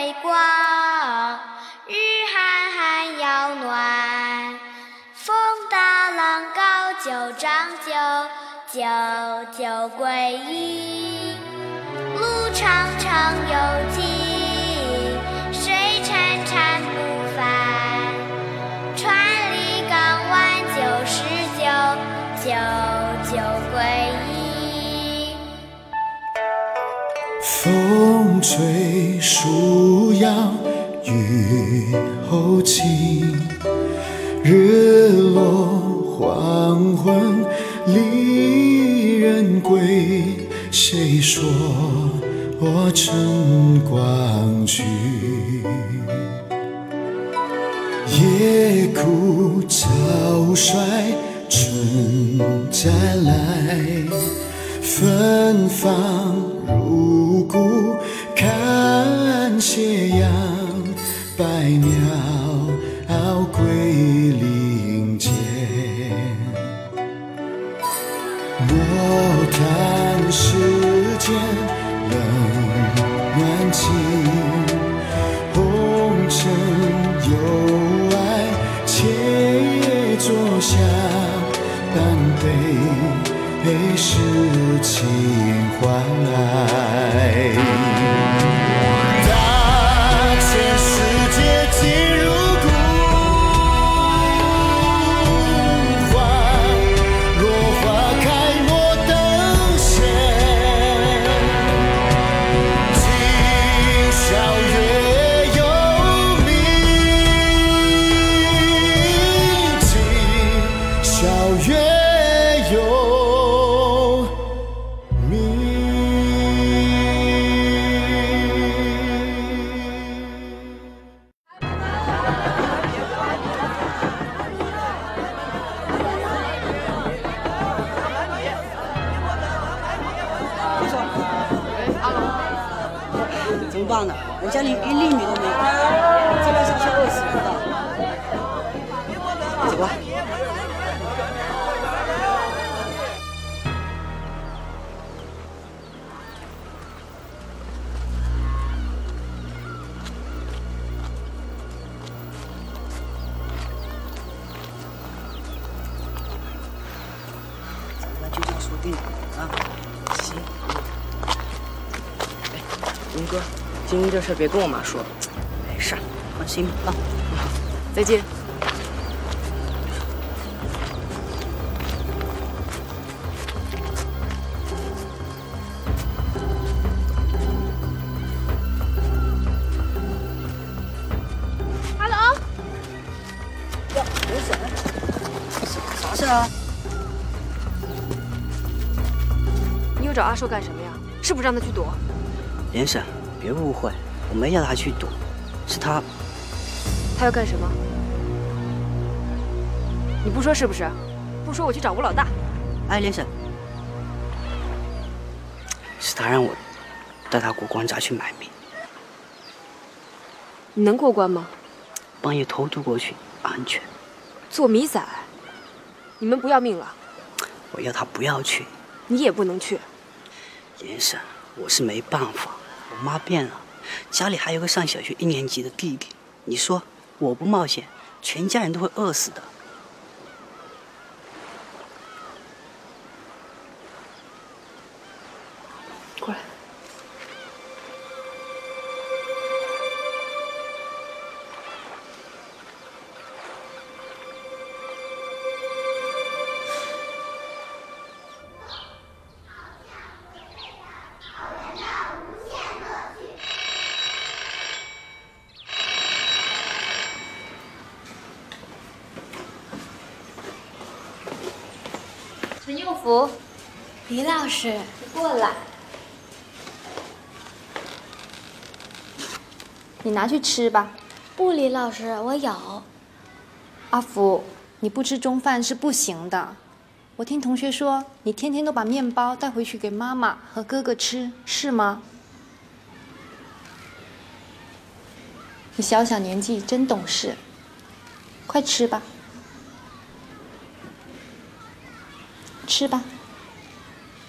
微光，日寒寒要暖，风大浪高九丈九，九九归一。路长长又急，水潺潺不烦，船里港湾99，九九归一。 风吹树摇，雨后晴，日落黄昏离人归。谁说我晨光去？夜哭草率，春再来，芬芳入骨，看斜阳，百鸟归林间。莫叹世间冷暖情，红尘有爱且坐下，半杯是情怀。大千世界尽入骨花，落花开莫等闲。今宵月有明，今宵月有明。 怎么办呢？人家连一粒米都没有，这边下去饿死人的。走吧。咱们就这样说定了啊！行。林哥，今天这事别跟我妈说。没事，放心啊。再见。 Hello， 哟，刘婶，啥事啊？ 你又找阿寿干什么呀？是不是让他去躲？ 连婶，别误会，我没让他去躲，是他。 他要干什么？你不说是不是？不说我去找吴老大。 哎，连婶，是他让我带他过关闸去买米。 你能过关吗？ 帮夜偷渡过去，安全。 做米仔，你们不要命了？ 我要他不要去。 你也不能去。 连婶，我是没办法，我妈变了，家里还有个上小学1年级的弟弟。你说我不冒险，全家人都会饿死的。 过来。陈佑福， 李老师， 你过来。你拿去吃吧。 不，李老师，我有。 阿福，你不吃中饭是不行的。我听同学说，你天天都把面包带回去给妈妈和哥哥吃，是吗？你小小年纪真懂事，快吃吧。吃吧，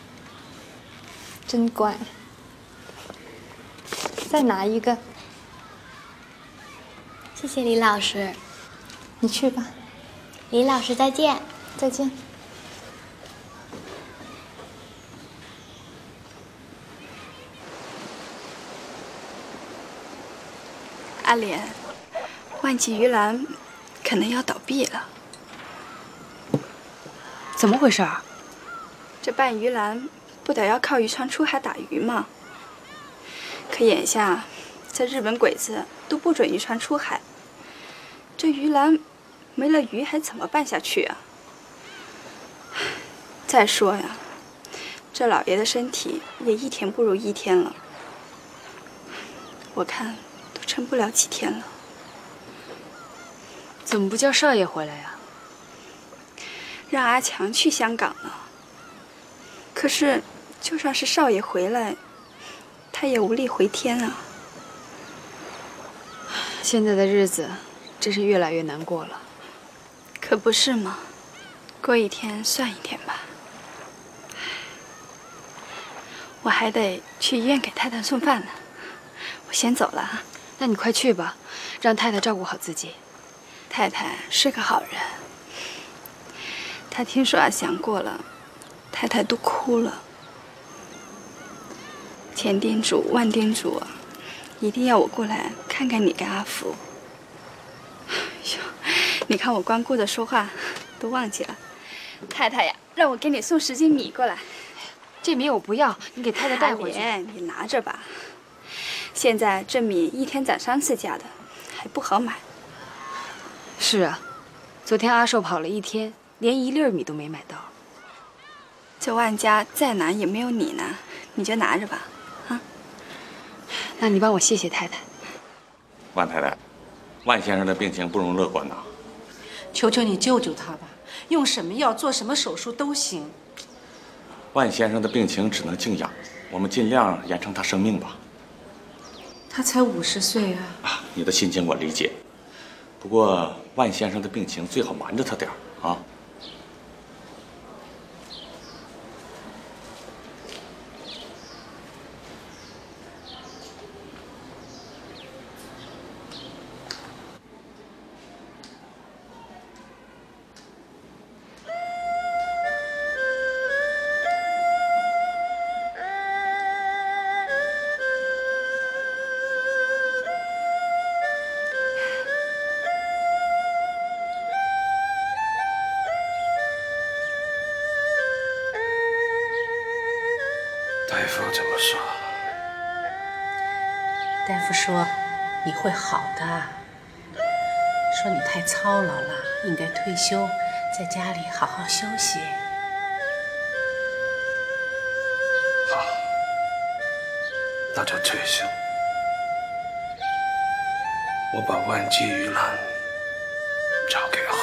真乖。再拿一个。 谢谢李老师。 你去吧。 李老师再见。 再见。 阿莲，万记鱼篮可能要倒闭了。 怎么回事啊？ 这办鱼篮不得要靠渔船出海打鱼吗？可眼下，这日本鬼子都不准渔船出海，这鱼篮没了鱼还怎么办下去啊？再说呀，这老爷的身体也一天不如一天了，我看都撑不了几天了。 怎么不叫少爷回来呀？ 让阿强去香港了。可是，就算是少爷回来，他也无力回天啊。 现在的日子真是越来越难过了。 可不是吗？过一天算一天吧。我还得去医院给太太送饭呢，我先走了啊。 那你快去吧，让太太照顾好自己。 太太是个好人，她听说阿祥过了，太太都哭了。千叮嘱万叮嘱，一定要我过来看看你跟阿福。哟，你看我光顾着说话，都忘记了。太太呀，让我给你送10斤米过来。 这米我不要，你给太太带回去。 你拿着吧。现在这米一天攒3次价的，还不好买。 是啊，昨天阿寿跑了一天，连1粒米都没买到。 这万家再难也没有你难，你就拿着吧，啊。 那你帮我谢谢太太。 万太太，万先生的病情不容乐观呐。 求求你救救他吧，用什么药做什么手术都行。 万先生的病情只能静养，我们尽量延长他生命吧。 他才50岁啊！ 啊，你的心情我理解。不过万先生的病情最好瞒着他点儿啊。 大夫怎么说？ 大夫说你会好的，说你太操劳了，应该退休，在家里好好休息。 好，那就退休。我把万记鱼篮交给红。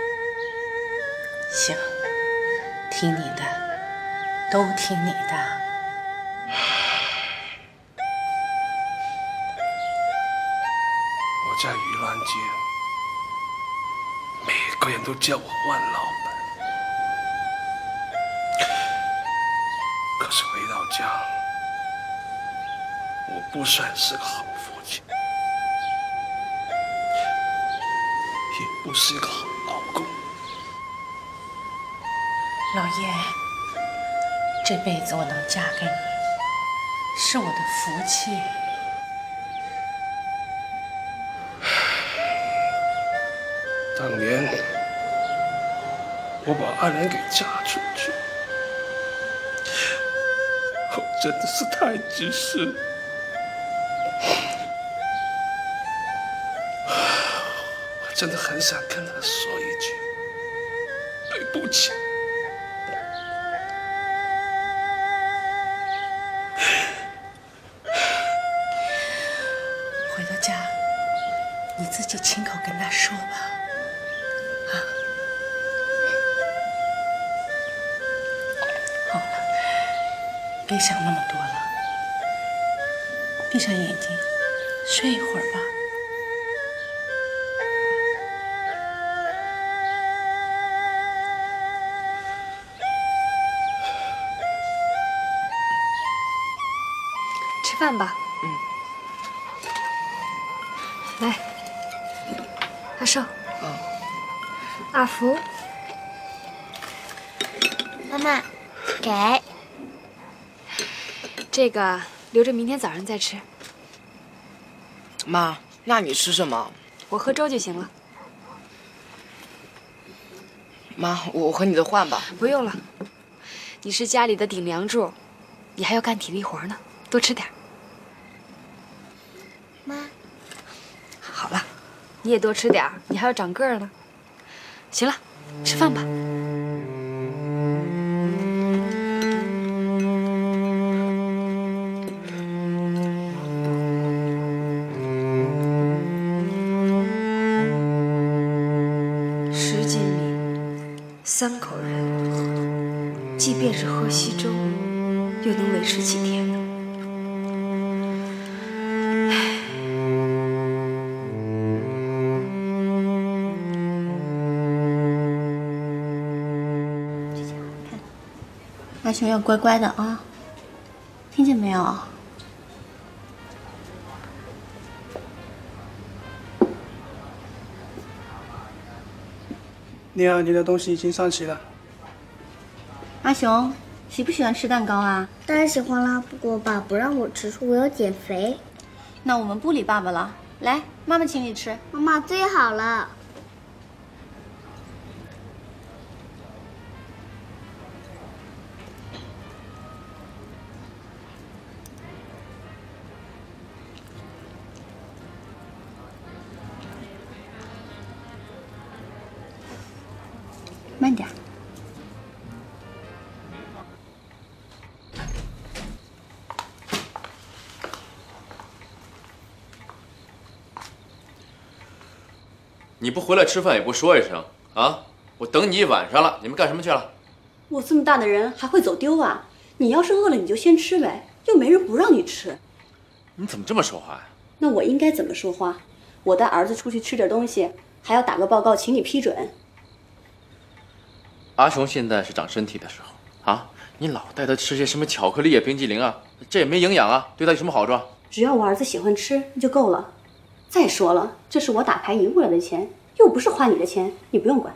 行，听你的，都听你的。 我在盂兰街，每个人都叫我万老板。可是回到家，我不算是个好父亲，也不是个好老公。 老爷，这辈子我能嫁给你，是我的福气。 当年我把阿莲给嫁出去，我真的是太自私了。我真的很想跟她说一句对不起。 回到家，你自己亲口跟他说吧。啊，好了，别想那么多了，闭上眼睛，睡一会儿吧。 吃饭吧。来， 阿寿，阿福， 妈妈，给。 这个留着明天早上再吃。 妈，那你吃什么？ 我喝粥就行了。 妈，我和你的换吧。 不用了，你是家里的顶梁柱，你还要干体力活呢，多吃点。 妈， 好了，你也多吃点，你还要长个儿呢。行了，吃饭吧。10斤米，3口人，即便是喝稀粥，又能维持几天呢？ 阿雄要乖乖的啊，听见没有？ 你好，你的东西已经上齐了。 阿雄，喜不喜欢吃蛋糕啊？ 当然喜欢啦，不过爸不让我吃，说我要减肥。 那我们不理爸爸了，来，妈妈请你吃。 妈妈最好了。 慢点。 你不回来吃饭也不说一声啊！我等你一晚上了，你们干什么去了？ 我这么大的人还会走丢啊？你要是饿了你就先吃呗，又没人不让你吃。 你怎么这么说话呀？ 那我应该怎么说话？我带儿子出去吃点东西，还要打个报告请你批准。 阿雄现在是长身体的时候啊，你老带他吃些什么巧克力啊、冰激凌啊，这也没营养啊，对他有什么好处啊？ 只要我儿子喜欢吃，那就够了。再说了，这是我打牌赢过来的钱，又不是花你的钱，你不用管。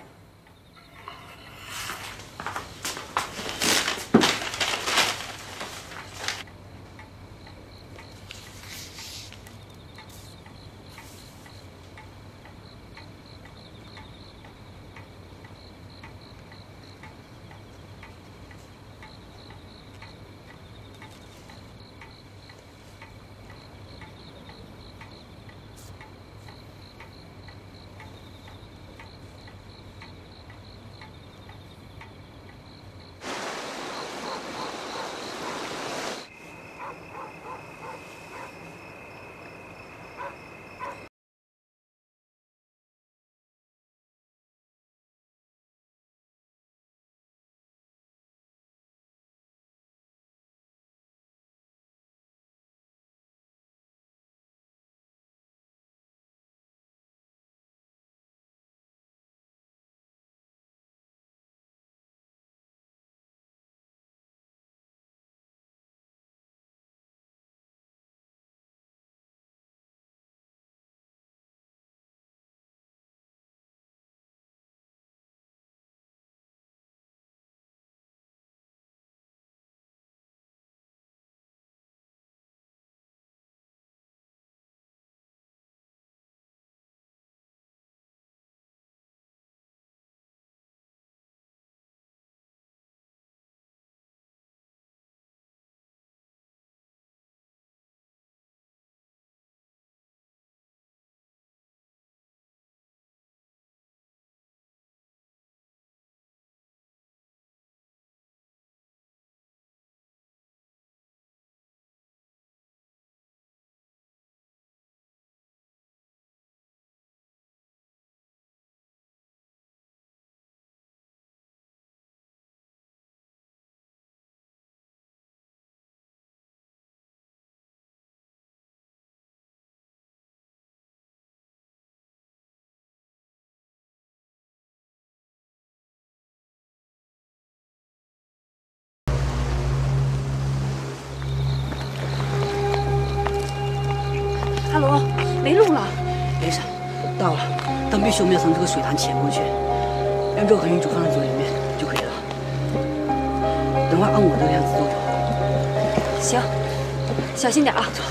哈罗，没路了。 没事， 到了，当必须我们要从这个水塘潜过去，让肉和鱼煮放在嘴里面就可以了。等会按我这个样子做就好。 行，小心点啊！ 走。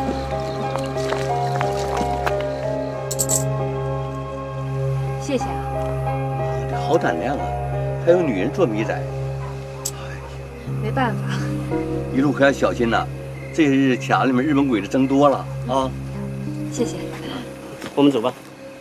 谢谢啊。 这好胆量啊，还有女人做米仔。 没办法， 一路可要小心呐，这些日子卡里面日本鬼子增多了啊。 谢谢。 我们走吧。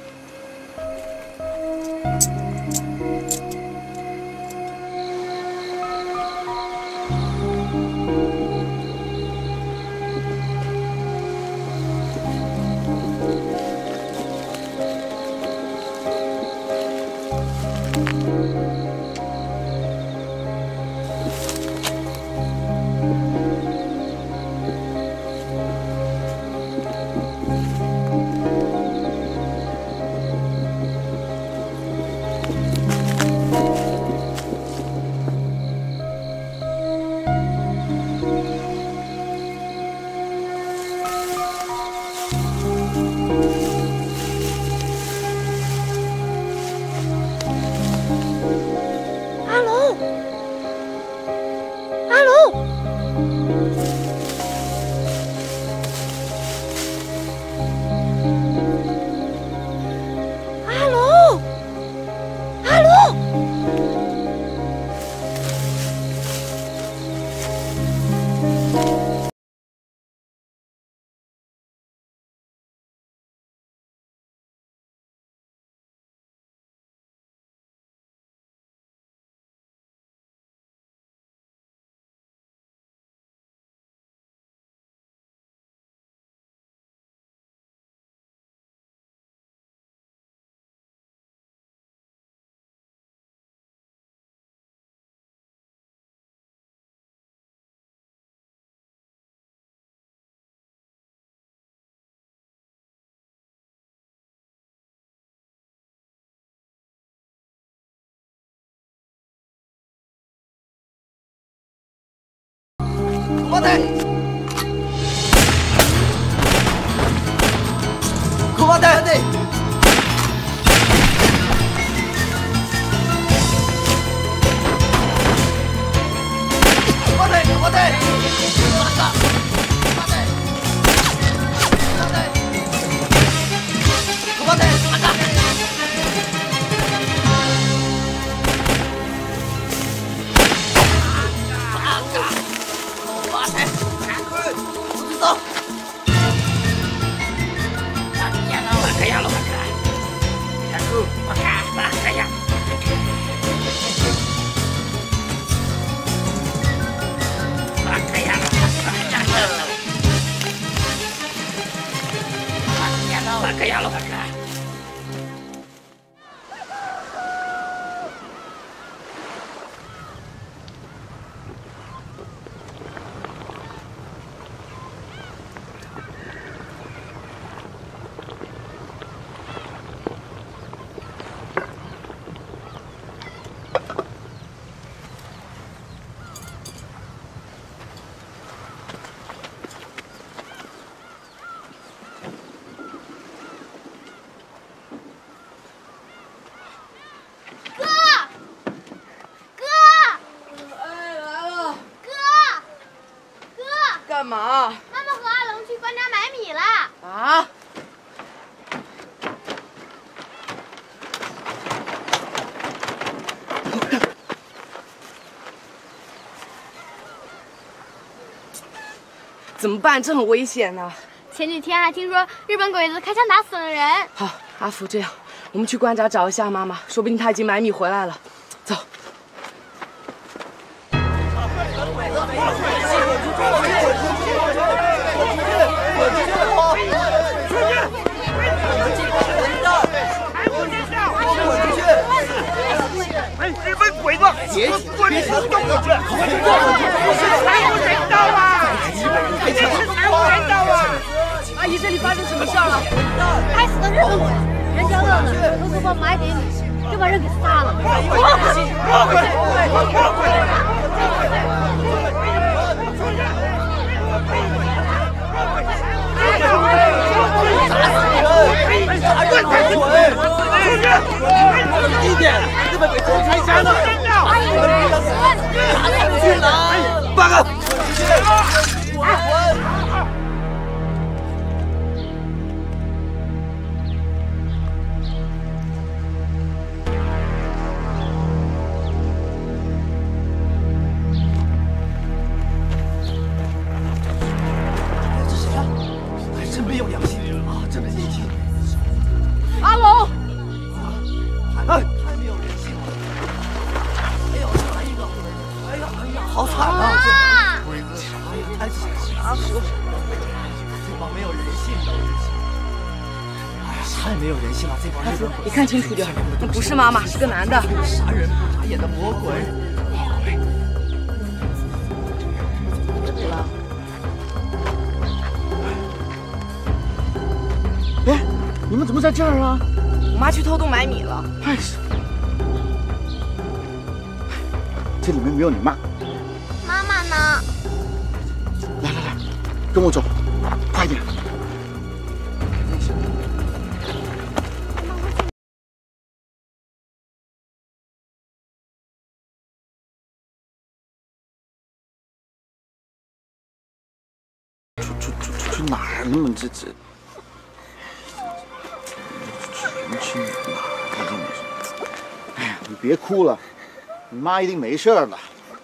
我的，我的。 干嘛？ 妈妈和阿龙去关家买米了。 啊？怎么办？这很危险呐！ 前几天还听说日本鬼子开枪打死了人。 好，阿福，这样，我们去关闸找一下妈妈，说不定她已经买米回来了。走。 日本鬼子，滚出动过去！还有人道啊！肯定是财务人道啊！ 阿姨，这里发生什么事了？ 该死的日本鬼子，人家饿了，偷偷帮买点米，就把人给杀了。 砸死人！ 滚！ 低点，日本鬼子开枪了！去哪？八个！ 真没有良心啊！真没良心！ 阿龙， 太没有人性了！哎呦，来一个！哎呀，好惨啊！哎，啥时候？这帮没有人性的！哎呀，太没有人性了！这帮人， 你看清楚点，那不是妈妈，是个男的。 杀人不眨眼的魔鬼！ 哎，你们怎么在这儿啊？ 我妈去偷洞买米了。 哎，这里面没有你妈。 妈妈呢？ 来，跟我走，快点。去哪儿？你们这去哪儿？哎呀，你别哭了，你妈一定没事了。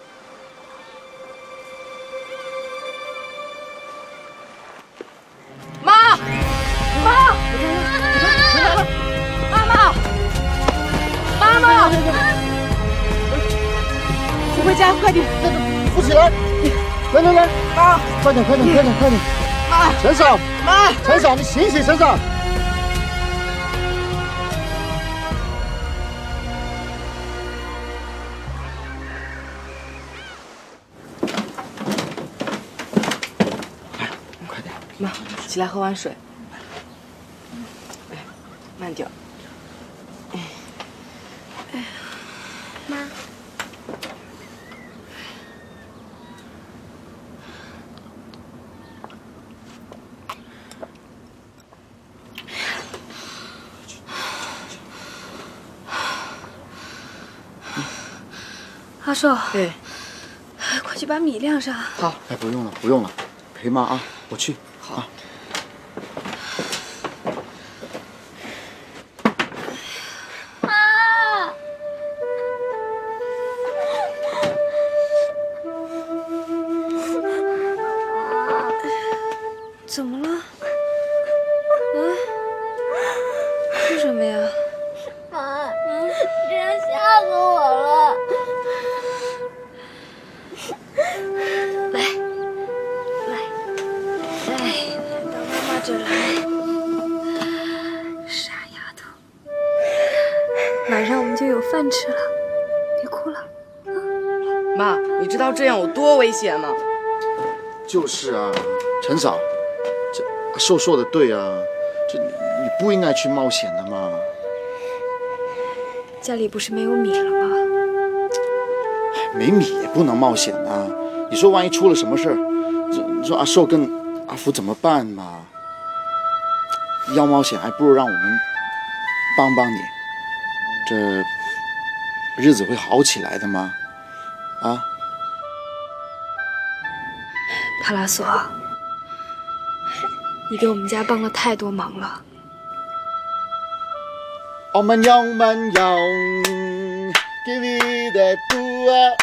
妈，回家，快点！ 扶起来！来，妈，快点！妈，陈嫂，陈嫂，你醒醒，陈嫂！快点！ 妈，起来喝碗水。哎，慢点。 妈。 阿寿， 对， 快去把米晾上。 好，哎，不用了，陪妈啊，我去。好。 怎么了？哭什么呀？ 妈，你这样吓死我了。来，到妈妈这来。傻丫头，马上我们就有饭吃了，别哭了。 妈，你知道这样有多危险吗？ 就是啊，陈嫂，这阿寿说的对啊，这你不应该去冒险的嘛。 家里不是没有米了吗？ 没米也不能冒险啊！你说万一出了什么事儿，你说阿寿跟阿福怎么办嘛？要冒险还不如让我们帮帮你，这日子会好起来的嘛。啊？ 帕拉索，你给我们家帮了太多忙了。 我们用，give me that do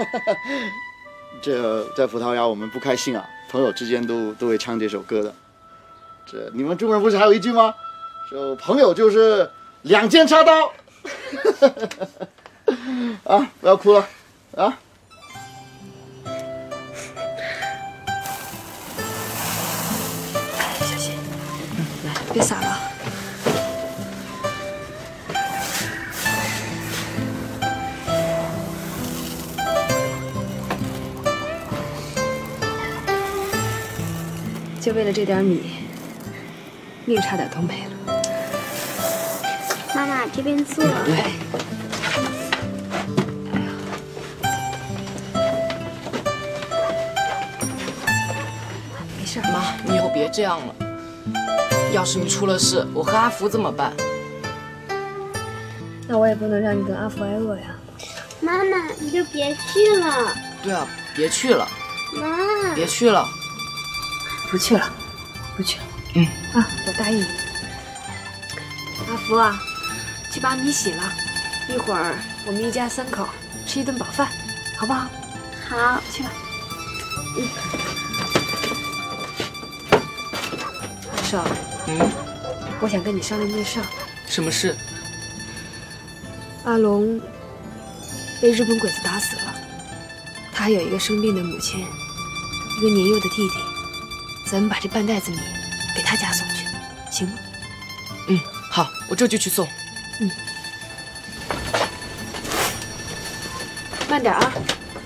这在葡萄牙我们不开心啊，朋友之间都会唱这首歌的。这你们中国人不是还有一句吗？说朋友就是两件插刀。啊，不要哭了，啊。 小心，来，别洒了。就为了这点米，命差点都没了。 妈妈，这边坐。 哎， 没事，妈，你以后别这样了。 要是你出了事，我和阿福怎么办？ 那我也不能让你跟阿福挨饿呀。 妈妈，你就别去了。 对啊，别去了， 妈， 别去了， 不去了，不去了。啊，我答应你。阿福啊，去把米洗了，一会儿我们一家3口吃一顿饱饭，好不好？ 好， 去吧。阿少，我想跟你商量件事儿。 什么事？ 阿龙被日本鬼子打死了，他还有一个生病的母亲，一个年幼的弟弟，咱们把这半袋子米给他家送去，行吗？ 好，我这就去送。 慢点啊。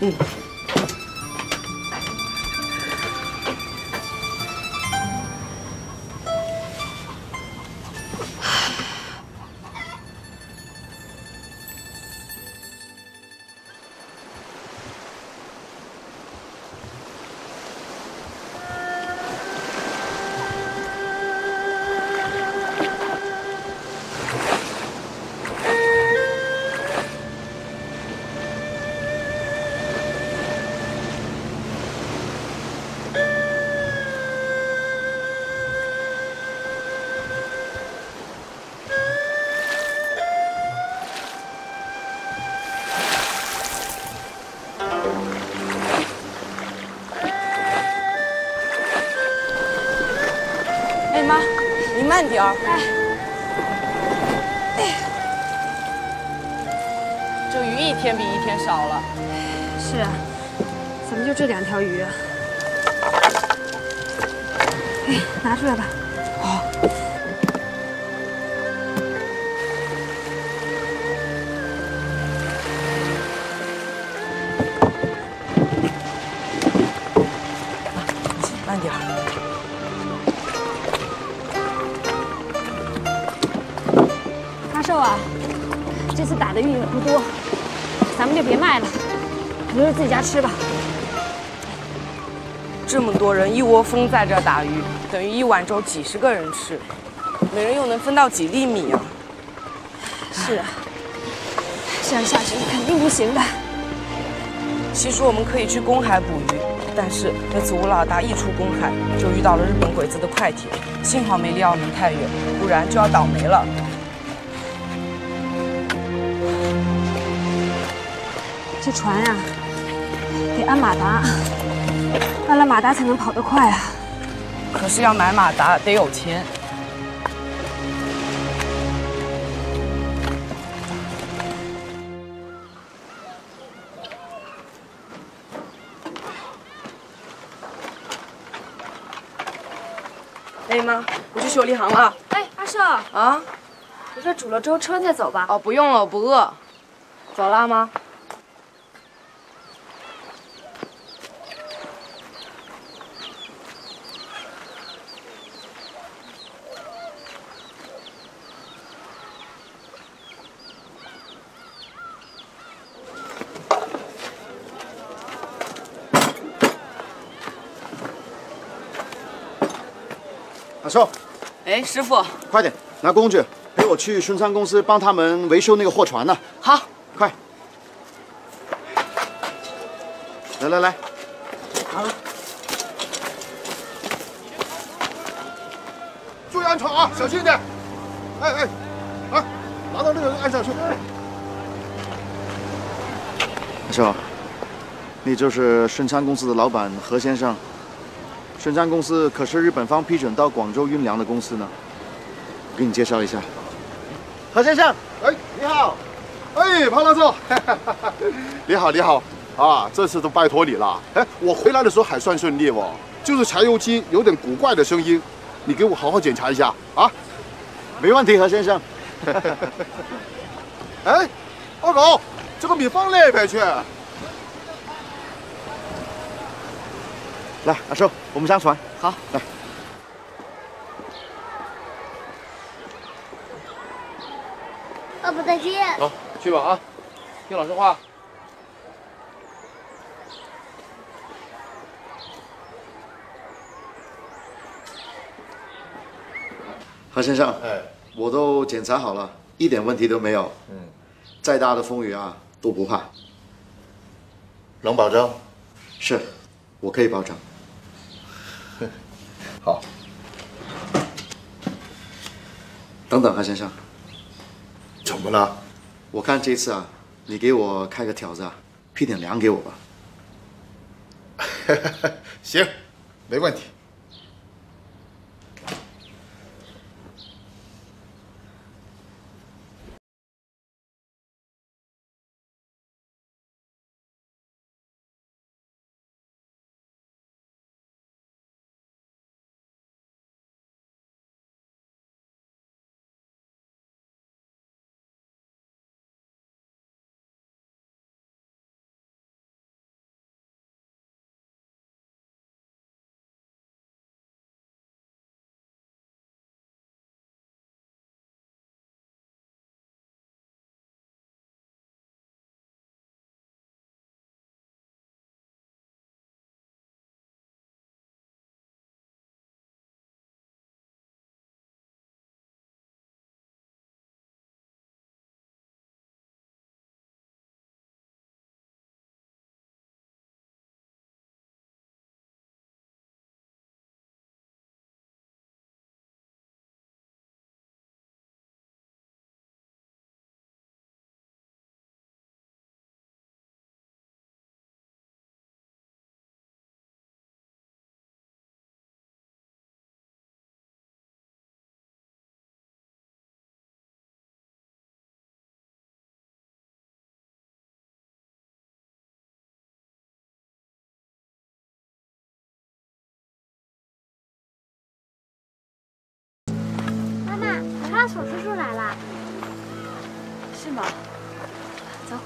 哎妈，你慢点儿。这鱼一天比一天少了。 是啊，怎么就这2条鱼啊？哎，拿出来吧。 好。慢点儿。 阿寿啊，这次打的鱼也不多，咱们就别卖了，留着自己家吃吧。 这么多人一窝蜂在这儿打鱼，等于一碗粥几10个人吃，每人又能分到几粒米啊？ 是啊，这样下去肯定不行的。 其实我们可以去公海捕鱼，但是那次吴老大一出公海，就遇到了日本鬼子的快艇，幸好没离澳门太远，不然就要倒霉了。 这船啊，得安马达，安了马达才能跑得快啊。 可是要买马达得有钱。哎妈，我去修理行了。 哎，阿寿啊， 我这煮了粥，吃完再走吧。 哦，不用了，我不饿。走了，妈。 阿寿， 哎，师傅， 快点拿工具，陪我去顺昌公司帮他们维修那个货船呢。 好， 快！来来来，好， 注意安全啊，小心一点！哎哎，啊，拿到那个按上去。 阿寿，你就是顺昌公司的老板何先生。顺昌公司可是日本方批准到广州运粮的公司呢。我给你介绍一下，何先生。 哎，你好。哎，庞老师，你好，你好。啊，这次都拜托你了。哎，我回来的时候还算顺利哦，就是柴油机有点古怪的声音，你给我好好检查一下啊。 没问题，何先生。 哎，二狗，这个米放那边去。 来，阿寿，我们上船。 好， 来。 爸爸再见。 好，去吧啊，听老师话。 何先生，我都检查好了，一点问题都没有。再大的风雨啊都不怕。 能保证？ 是，我可以保证。 好。 等等，何先生。 怎么了？ 我看这次啊，你给我开个条子啊，批点粮给我吧。 行，没问题。 拉索叔叔来了， 是吗？走。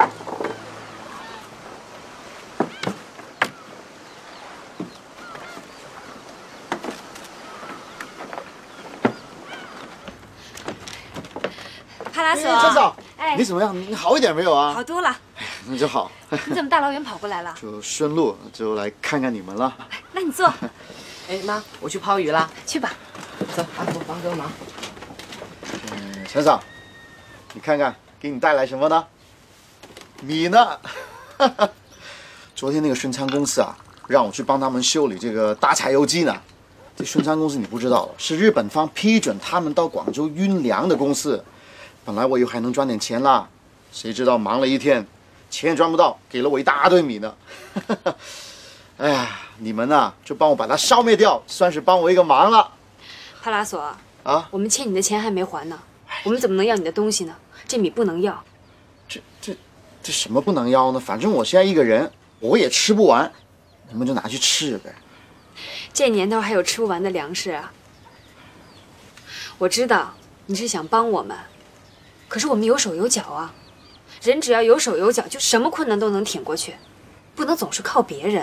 帕拉索， 陈嫂， 哎， 你怎么样？你好一点没有啊？ 好多了。 那就好。 你怎么大老远跑过来了？ 就顺路就来看看你们了。 那你坐。 哎妈，我去抛鱼了， 去吧。 走，阿福帮个忙。 陈嫂，你看看给你带来什么呢？米呢？昨天那个顺昌公司啊，让我去帮他们修理这个大柴油机呢。这顺昌公司你不知道了，是日本方批准他们到广州运粮的公司。本来我以为还能赚点钱啦，谁知道忙了一天，钱也赚不到，给了我一大堆米呢。哎呀，你们呢就帮我把它烧灭掉，算是帮我一个忙了。 帕拉索啊， 我们欠你的钱还没还呢，我们怎么能要你的东西呢？这米不能要。 这什么不能要呢？反正我现在一个人，我也吃不完，你们就拿去吃呗。 这年头还有吃不完的粮食啊！我知道你是想帮我们，可是我们有手有脚啊。人只要有手有脚，就什么困难都能挺过去，不能总是靠别人。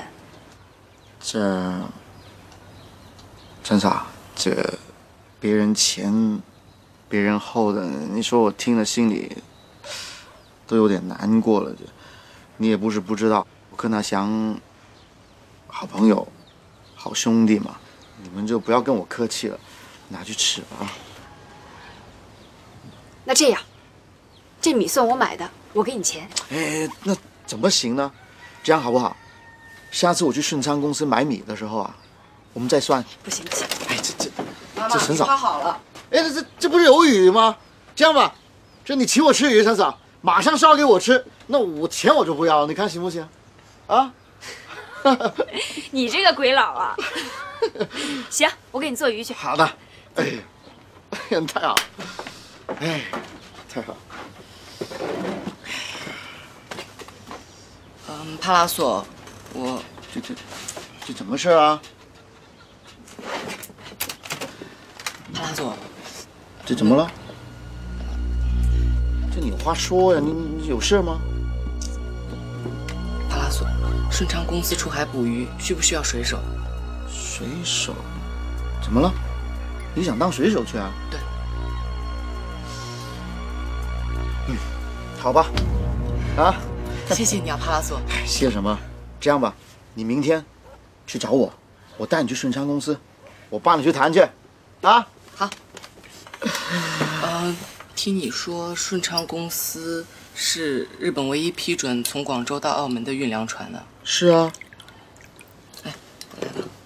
陈嫂，这别人前，别人后的，你说我听了心里都有点难过了。你也不是不知道，我跟他像好朋友、好兄弟嘛，你们就不要跟我客气了，拿去吃吧啊。 那这样，这米算我买的，我给你钱。 哎，那怎么行呢？这样好不好？下次我去顺昌公司买米的时候啊，我们再算。 不行不行， 哎， 妈妈， 这陈嫂泡好了。 哎，这不是有鱼吗？这样吧，这你请我吃鱼，陈嫂，马上烧给我吃，那我钱我就不要，你看行不行？啊？ 你这个鬼佬啊！行，我给你做鱼去。 好的。哎呀，太好，哎，太好。 帕拉索，我这怎么事啊？ 帕拉索， 这怎么了？这你有话说呀，你有事吗？ 帕拉索，顺昌公司出海捕鱼，需不需要水手？ 水手？怎么了？你想当水手去啊？ 对。 好吧。啊。 谢谢你啊，帕拉索。 谢什么？这样吧，你明天去找我，我带你去顺昌公司，我帮你去谈去。啊。 好。 听你说顺昌公司是日本唯一批准从广州到澳门的运粮船呢？ 是啊。 哎，我来了。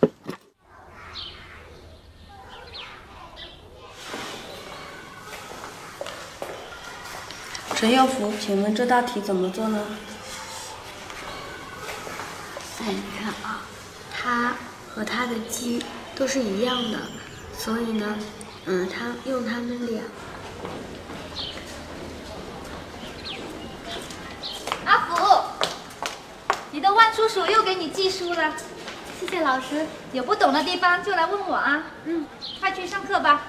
陈耀福，请问这道题怎么做呢？ 你看啊，它和它的鸡都是一样的，所以呢，它用它们俩。 阿福，你的万叔叔又给你记书了，谢谢老师。有不懂的地方就来问我啊。快去上课吧。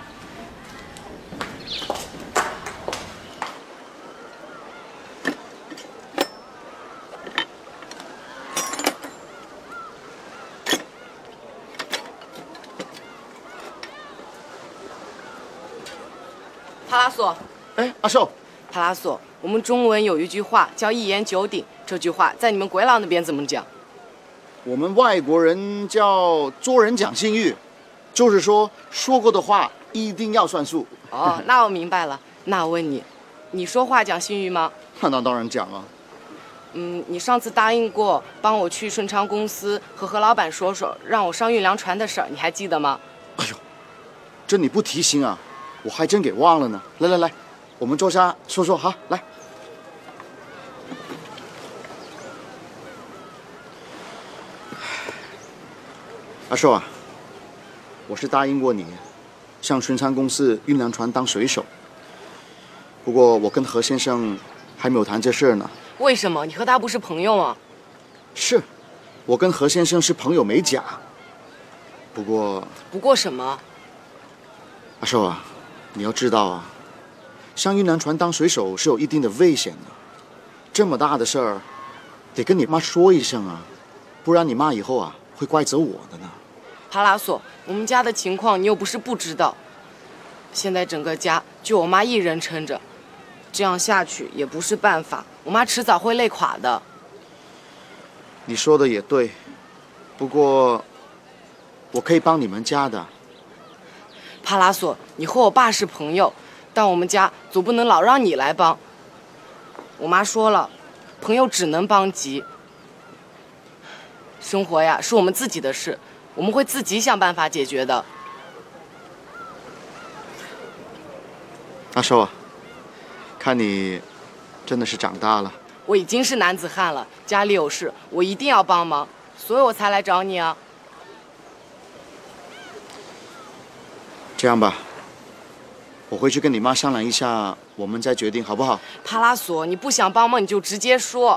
帕拉索， 哎，阿寿， 帕拉索，我们中文有一句话叫一言九鼎，这句话在你们鬼佬那边怎么讲？ 我们外国人叫做人讲信誉，就是说说过的话一定要算数。 哦，那我明白了。那我问你，你说话讲信誉吗？ 那当然讲啊。 你上次答应过帮我去顺昌公司和何老板说说，让我上运粮船的事儿，你还记得吗？ 哎呦，这你不提醒啊，我还真给忘了呢。来，我们坐下说说哈，来。阿寿啊，我是答应过你，上顺昌公司运粮船当水手。不过我跟何先生还没有谈这事儿呢。 为什么？你和他不是朋友吗？ 是，我跟何先生是朋友没假。不过什么？ 阿寿啊，你要知道啊，上运粮船当水手是有一定的危险的。这么大的事儿，得跟你妈说一声啊，不然你妈以后啊会怪责我的呢。 帕拉索，我们家的情况你又不是不知道。现在整个家就我妈一人撑着，这样下去也不是办法，我妈迟早会累垮的。 你说的也对，不过我可以帮你们家的。 帕拉索，你和我爸是朋友，但我们家总不能老让你来帮。我妈说了，朋友只能帮急。生活呀，是我们自己的事，我们会自己想办法解决的。 阿寿啊，看你真的是长大了。 我已经是男子汉了，家里有事，我一定要帮忙，所以我才来找你啊。 这样吧，我回去跟你妈商量一下，我们再决定好不好？ 帕拉索，你不想帮忙你就直接说。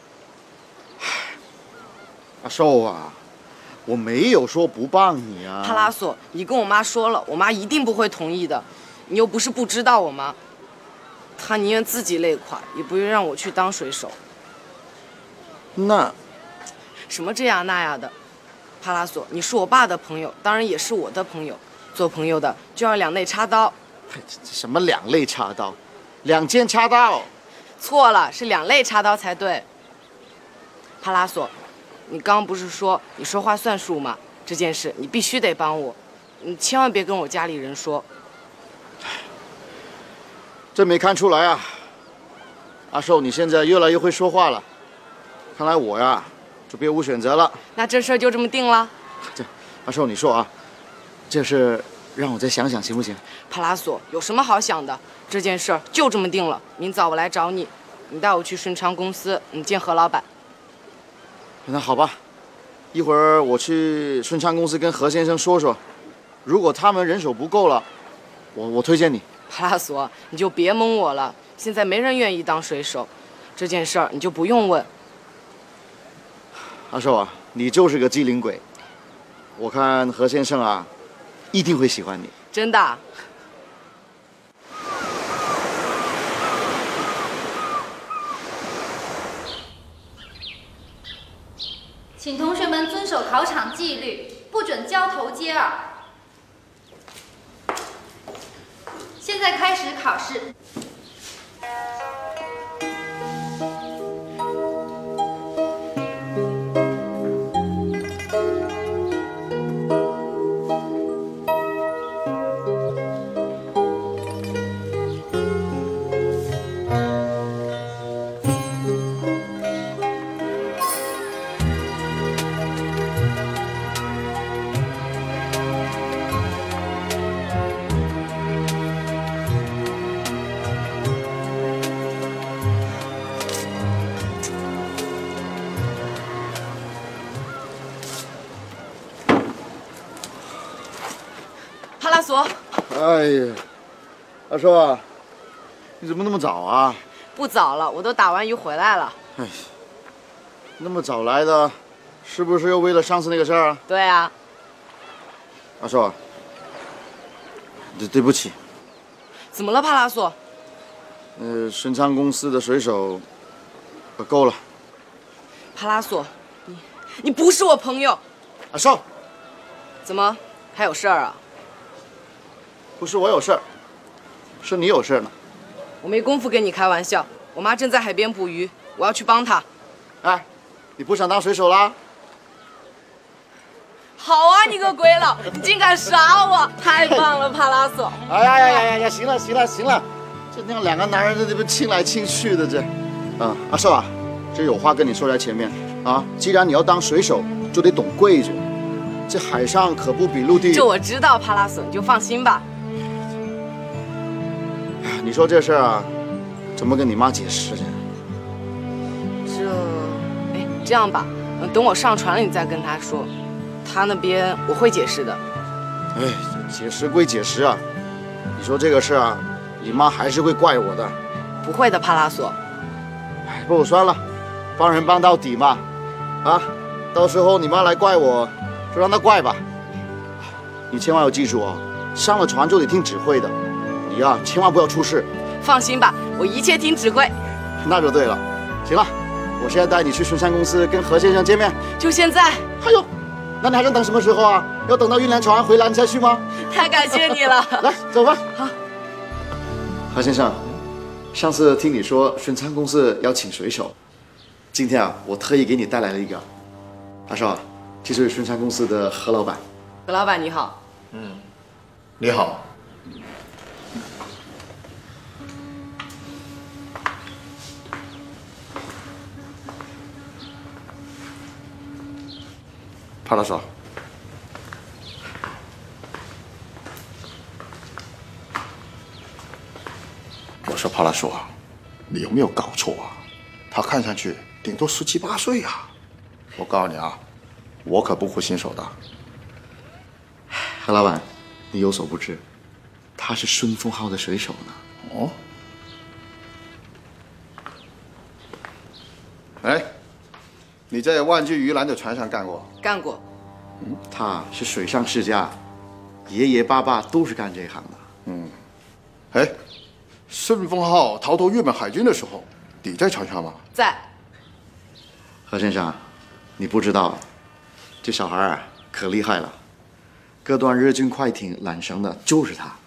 阿寿啊，我没有说不帮你啊。 帕拉索，你跟我妈说了，我妈一定不会同意的。你又不是不知道我妈，她宁愿自己累垮，也不愿让我去当水手。 那什么这样那样的？帕拉索，你是我爸的朋友，当然也是我的朋友。做朋友的就要两肋插刀。 什么两肋插刀？两剑插刀？ 错了，是两肋插刀才对。帕拉索，你刚不是说你说话算数吗？这件事你必须得帮我，你千万别跟我家里人说。 真没看出来啊，阿寿，你现在越来越会说话了。看来我呀，就别无选择了。 那这事儿就这么定了？ 阿寿，你说啊，这事让我再想想行不行？ 帕拉索，有什么好想的？这件事儿就这么定了。明早我来找你，你带我去顺昌公司，你见何老板。 那好吧，一会儿我去顺昌公司跟何先生说说，如果他们人手不够了，我推荐你。 帕拉索，你就别蒙我了，现在没人愿意当水手，这件事儿你就不用问。 阿寿啊，你就是个机灵鬼，我看何先生啊，一定会喜欢你。 真的？ 请同学们遵守考场纪律，不准交头接耳。现在开始考试。 哎呀，阿寿啊，你怎么那么早啊？ 不早了，我都打完鱼回来了。 哎，那么早来的，是不是又为了上次那个事儿啊？ 对啊。 阿寿，对不起。 怎么了，帕拉索？ 顺昌公司的水手，够了。 帕拉索，你不是我朋友。 阿寿， 怎么还有事儿啊？ 不是我有事儿，是你有事呢。 我没工夫跟你开玩笑，我妈正在海边捕鱼，我要去帮她。 哎，你不想当水手啦？ 好啊，你个鬼佬，你竟敢耍我！太棒了，帕拉索！ 哎呀，行了，这那两个男人这不亲来亲去的这，阿寿啊，这有话跟你说在前面啊。既然你要当水手，就得懂规矩，这海上可不比陆地。 这我知道，帕拉索，你就放心吧。 你说这事儿啊，怎么跟你妈解释去？ 这样吧，等我上船了你再跟她说，她那边我会解释的。 哎，解释归解释啊，你说这个事啊，你妈还是会怪我的。 不会的，帕拉索。 哎，不算了，帮人帮到底嘛，啊，到时候你妈来怪我，就让她怪吧。你千万要记住哦，上了船就得听指挥的。你呀，千万不要出事。 放心吧，我一切听指挥。 那就对了。行了，我现在带你去顺山公司跟何先生见面。 就现在？ 哎呦，那你还能等什么时候啊？要等到运粮船回来你才去吗？ 太感谢你了。 来，走吧。 好。 何先生，上次听你说顺昌公司要请水手，今天啊，我特意给你带来了一个。阿少，这是顺昌公司的何老板。 何老板你好。 你好。帕拉索，我说帕拉索，你有没有搞错啊？他看上去顶多17、18岁呀。我告诉你啊，我可不会新手的。 何老板，你有所不知，他是顺风号的水手呢。 哦。哎。你在万居鱼篮的船上干过？ 干过。 他是水上世家，爷爷爸爸都是干这一行的。 哎，顺风号逃脱日本海军的时候，你在船上吗？ 在。 何先生，你不知道，这小孩啊可厉害了，各段日军快艇缆绳的就是他。